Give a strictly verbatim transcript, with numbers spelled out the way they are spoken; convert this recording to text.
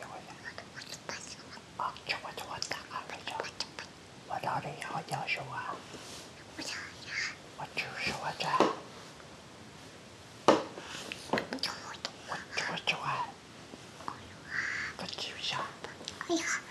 我呀，啊，这我这我打啊，这叫我到底要叫什么？我就是我这，我这我这，我这，我记不下。哎呀。